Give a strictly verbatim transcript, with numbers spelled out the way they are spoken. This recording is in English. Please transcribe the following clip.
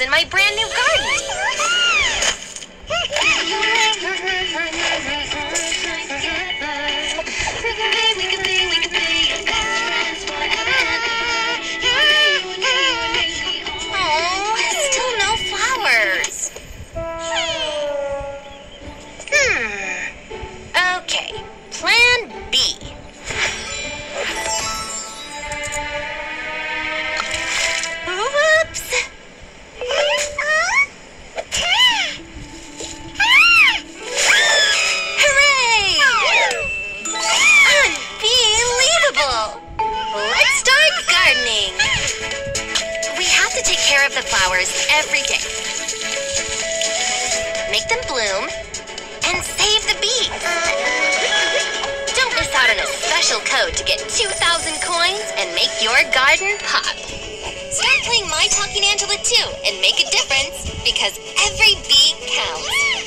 in my brand new garden. Oh, still no flowers. Hmm. Okay, plan B. Whoops! Hooray! Unbelievable! Let's start gardening. We have to take care of the flowers every day. Make them bloom and save the bees. Don't miss out on a special code to get two thousand coins and make your garden pop. Start playing My Talking Angela too and make a difference, because every bee counts.